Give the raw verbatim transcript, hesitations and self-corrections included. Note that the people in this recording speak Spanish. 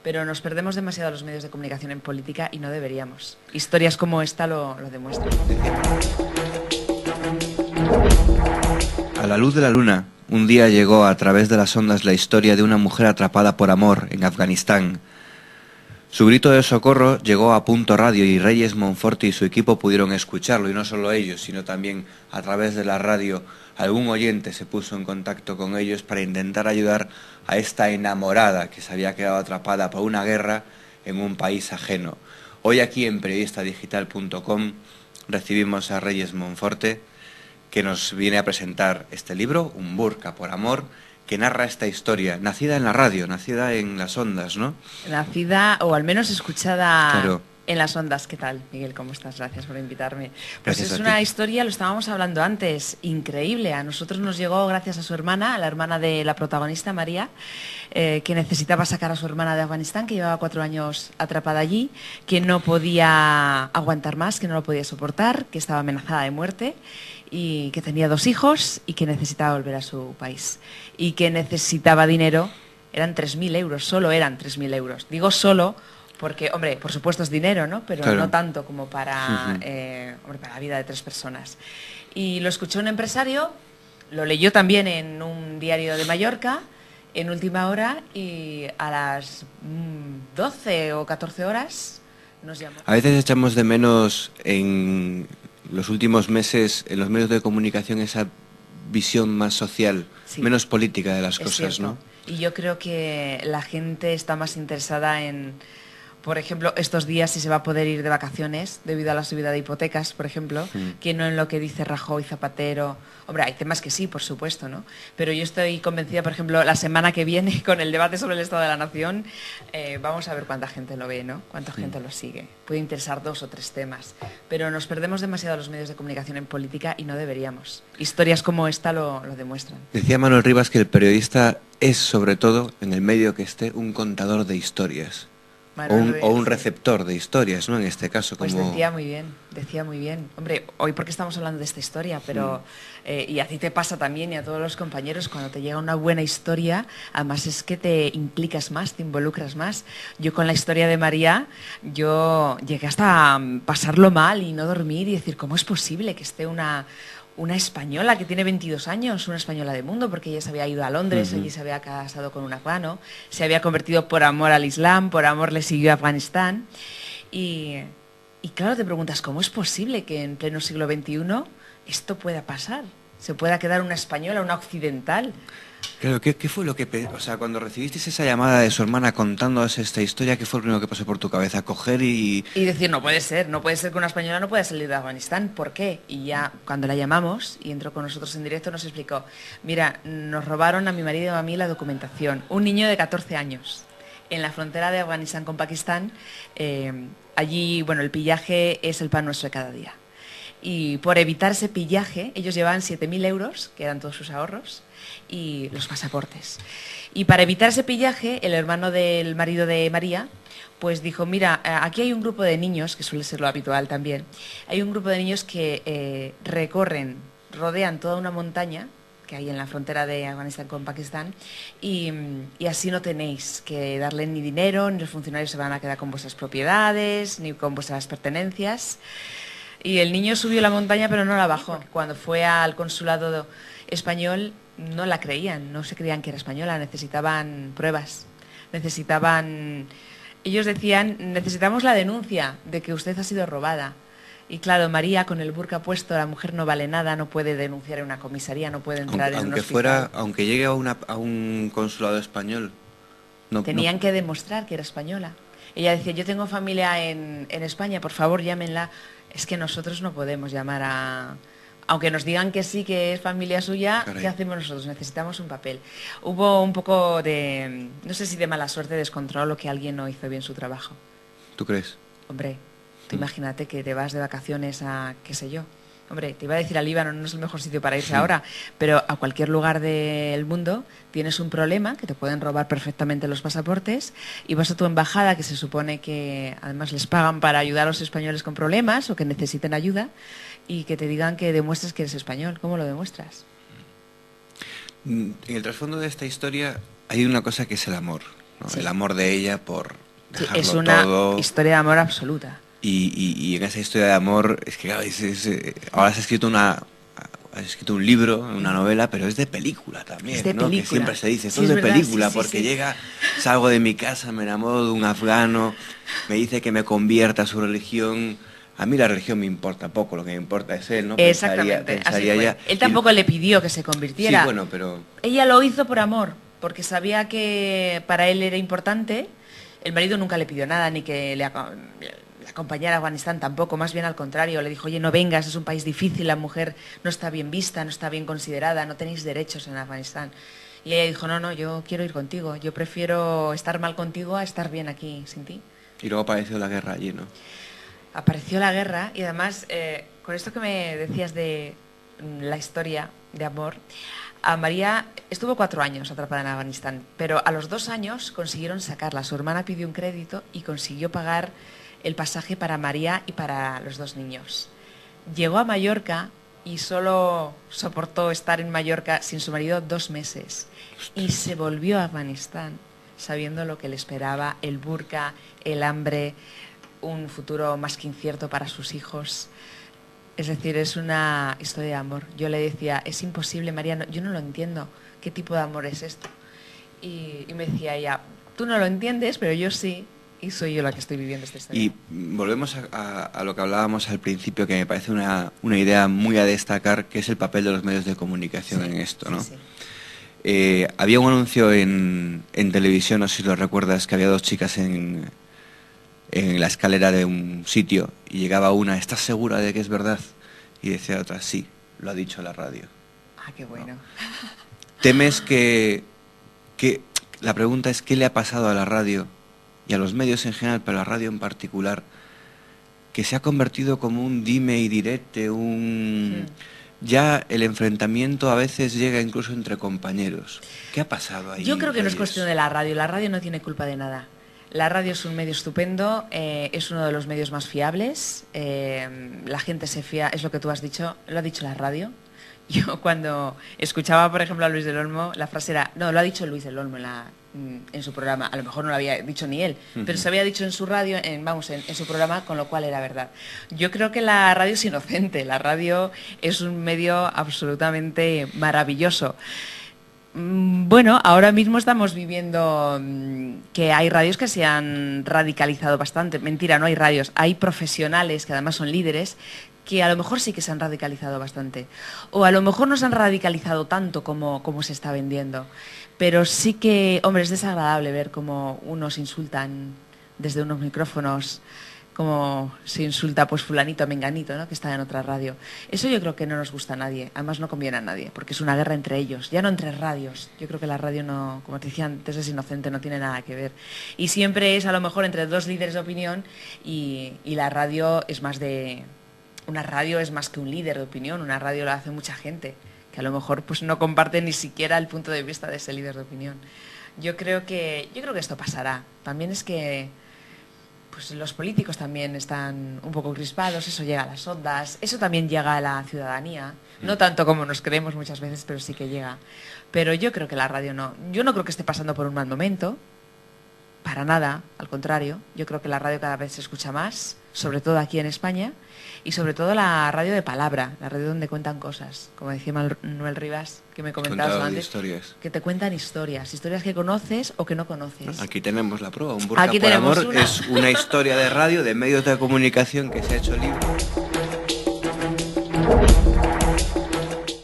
pero nos perdemos demasiado los medios de comunicación en política y no deberíamos. Historias como esta lo, lo demuestran. A la luz de la luna, un día llegó a través de las ondas la historia de una mujer atrapada por amor en Afganistán. Su grito de socorro llegó a Punto Radio y Reyes Monforte y su equipo pudieron escucharlo, y no solo ellos, sino también a través de la radio algún oyente se puso en contacto con ellos para intentar ayudar a esta enamorada que se había quedado atrapada por una guerra en un país ajeno. Hoy aquí en periodista digital punto com recibimos a Reyes Monforte, que nos viene a presentar este libro, Un burka por amor, que narra esta historia, nacida en la radio, nacida en las ondas, ¿no? Nacida, o al menos escuchada Claro. en las ondas. ¿Qué tal, Miguel? ¿Cómo estás? Gracias por invitarme. Pues Gracias es a una ti. historia, lo estábamos hablando antes, increíble. A nosotros nos llegó gracias a su hermana, a la hermana de la protagonista, María, eh, que necesitaba sacar a su hermana de Afganistán, que llevaba cuatro años atrapada allí, que no podía aguantar más, que no lo podía soportar, que estaba amenazada de muerte, y que tenía dos hijos y que necesitaba volver a su país. Y que necesitaba dinero, eran tres mil euros, solo eran tres mil euros. Digo solo porque, hombre, por supuesto es dinero, ¿no? Pero Claro. no tanto como para, Ujú. eh, hombre, para la vida de tres personas. Y lo escuchó un empresario, lo leyó también en un diario de Mallorca, en última hora, y a las mm, doce o catorce horas nos llamó. A veces echamos de menos en los últimos meses en los medios de comunicación esa visión más social, Sí. menos política de las Es cosas, cierto. ¿no? Y yo creo que la gente está más interesada en, por ejemplo, estos días si se va a poder ir de vacaciones debido a la subida de hipotecas, por ejemplo, Mm. que no en lo que dice Rajoy, Zapatero. Hombre, hay temas que sí, por supuesto, ¿no? Pero yo estoy convencida, por ejemplo, la semana que viene con el debate sobre el Estado de la Nación, eh, vamos a ver cuánta gente lo ve, ¿no? Cuánta gente lo sigue. Puede interesar dos o tres temas, pero nos perdemos demasiado los medios de comunicación en política y no deberíamos. Historias como esta lo, lo demuestran. Decía Manuel Rivas que el periodista es, sobre todo, en el medio que esté, un contador de historias. O Manuel un, o un Rivas. receptor de historias, ¿no? En este caso, Pues como... decía muy bien, decía muy bien. Hombre, hoy porque estamos hablando de esta historia, pero eh, y a ti te pasa también y a todos los compañeros cuando te llega una buena historia, además es que te implicas más, te involucras más. Yo con la historia de María, yo llegué hasta mm, pasarlo mal y no dormir y decir, ¿cómo es posible que esté una... una española que tiene veintidós años, una española de mundo, porque ella se había ido a Londres, Ujú. allí se había casado con un afgano, se había convertido por amor al Islam, por amor le siguió a Afganistán. Y, y claro, te preguntas, ¿cómo es posible que en pleno siglo veintiuno esto pueda pasar? Se pueda quedar una española, una occidental. Claro, ¿qué, qué fue lo que... pe- O sea, cuando recibisteis esa llamada de su hermana contándoos esta historia, ¿qué fue lo primero que pasó por tu cabeza? Coger y... Y decir, no puede ser, no puede ser que una española no pueda salir de Afganistán. ¿Por qué? Y ya cuando la llamamos y entró con nosotros en directo nos explicó, mira, nos robaron a mi marido y a mí la documentación. Un niño de catorce años en la frontera de Afganistán con Pakistán. Eh, allí, bueno, el pillaje es el pan nuestro de cada día. Y por evitar ese pillaje, ellos llevaban siete mil euros, que eran todos sus ahorros, y los pasaportes. Y para evitar ese pillaje, el hermano del marido de María, pues dijo, mira, eh, aquí hay un grupo de niños, que suele ser lo habitual también, hay un grupo de niños que eh, recorren, rodean toda una montaña que hay en la frontera de Afganistán con Pakistán, y, y así no tenéis que darle ni dinero, ni los funcionarios se van a quedar con vuestras propiedades, ni con vuestras pertenencias. Y el niño subió la montaña pero no la bajó. Cuando fue al consulado español no la creían, no se creían que era española, necesitaban pruebas, necesitaban... Ellos decían, necesitamos la denuncia de que usted ha sido robada. Y claro, María con el burka puesto, la mujer no vale nada, no puede denunciar en una comisaría, no puede entrar Aunque, en un aunque hospital. fuera, aunque llegue a, una, a un consulado español, no, Tenían no- que demostrar que era española. Ella decía, yo tengo familia en, en España, por favor llámenla. Es que nosotros no podemos llamar a... Aunque nos digan que sí, que es familia suya, Caray. ¿qué hacemos nosotros? Necesitamos un papel. Hubo un poco de, no sé si de mala suerte, descontrol o que alguien no hizo bien su trabajo. ¿Tú crees? Hombre, tú Mm. imagínate que te vas de vacaciones a, qué sé yo. Hombre, te iba a decir al Líbano, no es el mejor sitio para irse ahora, pero a cualquier lugar del mundo tienes un problema, que te pueden robar perfectamente los pasaportes, y vas a tu embajada, que se supone que además les pagan para ayudar a los españoles con problemas o que necesiten ayuda, y que te digan que demuestres que eres español. ¿Cómo lo demuestras? Mm, En el trasfondo de esta historia hay una cosa que es el amor, ¿no? Sí. El amor de ella por Sí, dejarlo es una todo. historia de amor absoluta. Y, y, y en esa historia de amor, es que claro, es, es, eh, ahora has escrito una has escrito un libro, una novela, pero es de película también, Es de ¿no? película. Que siempre se dice, esto Sí, es es de verdad, película, sí, sí, porque sí. llega, salgo de mi casa, me enamoro de un afgano, me dice que me convierta a su religión. A mí la religión me importa poco, lo que me importa es él, ¿no? Pensaría, Exactamente, así pensaría fue. ya. Él Y- tampoco le pidió que se sí, convirtiera. bueno, pero Ella lo hizo por amor, porque sabía que para él era importante. El marido nunca le pidió nada, ni que le, aco- le acompañara a Afganistán tampoco, más bien al contrario. Le dijo, oye, no vengas, es un país difícil, la mujer no está bien vista, no está bien considerada, no tenéis derechos en Afganistán. Y ella dijo, no, no, yo quiero ir contigo, yo prefiero estar mal contigo a estar bien aquí sin ti. y luego apareció la guerra allí, ¿no? Apareció la guerra y además, eh, con esto que me decías de mm, la historia de amor, a María estuvo cuatro años atrapada en Afganistán, pero a los dos años consiguieron sacarla. Su hermana pidió un crédito y consiguió pagar el pasaje para María y para los dos niños. Llegó a Mallorca y solo soportó estar en Mallorca sin su marido dos meses. Y se volvió a Afganistán sabiendo lo que le esperaba, el burka, el hambre, un futuro más que incierto para sus hijos. Es decir, es una historia de amor. Yo le decía, es imposible, María, no- yo no lo entiendo. ¿Qué tipo de amor es esto? Y, y me decía ella, tú no lo entiendes, pero yo sí, y soy yo la que estoy viviendo esta historia. Y volvemos a, a- a lo que hablábamos al principio, que me parece una, una idea muy a destacar, que es el papel de los medios de comunicación Sí, en esto, ¿no? sí, sí. Eh, había un anuncio en, en televisión, no sé si lo recuerdas, que había dos chicas en, en la escalera de un sitio y llegaba una, ¿estás segura de que es verdad? Y decía otra, sí, lo ha dicho la radio. Ah, qué bueno. ¿Temes que, que... La pregunta es, ¿qué le ha pasado a la radio y a los medios en general, pero a la radio en particular, que se ha convertido como un dime y direte, un... Ya el enfrentamiento a veces llega incluso entre compañeros. ¿Qué ha pasado ahí? Yo creo que no es Reyes? cuestión de la radio. La radio no tiene culpa de nada. La radio es un medio estupendo, eh, es uno de los medios más fiables. eh, la gente se fía, es lo que tú has dicho, lo ha dicho la radio. Yo cuando escuchaba, por ejemplo, a Luis del Olmo, la frase era, no, lo ha dicho Luis del Olmo en, la, en su programa, a lo mejor no lo había dicho ni él, Ujú. pero se había dicho en su radio, en, vamos, en, en su programa, con lo cual era verdad. Yo creo que la radio es inocente, la radio es un medio absolutamente maravilloso. Mm, Bueno, ahora mismo estamos viviendo mm, que hay radios que se han radicalizado bastante. Mentira, no hay radios. Hay profesionales que además son líderes que a lo mejor sí que se han radicalizado bastante. O a lo mejor no se han radicalizado tanto como, como se está vendiendo. Pero sí que, hombre, es desagradable ver cómo unos insultan desde unos micrófonos, como se insulta pues fulanito, menganito, ¿no? Que está en otra radio. Eso yo creo que no nos gusta a nadie, además no conviene a nadie, porque es una guerra entre ellos, ya no entre radios. Yo creo que la radio no, como te decía antes, es inocente, no tiene nada que ver. Y siempre es a lo mejor entre dos líderes de opinión y, y la radio es más de... Una radio es más que un líder de opinión, una radio la hace mucha gente, que a lo mejor pues no comparte ni siquiera el punto de vista de ese líder de opinión. Yo creo que, yo creo que esto pasará. También es que pues los políticos también están un poco crispados, eso llega a las ondas, eso también llega a la ciudadanía, no tanto como nos creemos muchas veces, pero sí que llega. Pero yo creo que la radio no, yo no creo que esté pasando por un mal momento, para nada, al contrario, yo creo que la radio cada vez se escucha más, sobre todo aquí en España, y sobre todo la radio de palabra, la radio donde cuentan cosas, como decía Manuel Rivas, que me comentabas Contado antes, historias. que te cuentan historias, historias que conoces o que no conoces. Aquí tenemos la prueba. Un burka Aquí por tenemos amor una. es una historia de radio, de medios de comunicación que se ha hecho libre.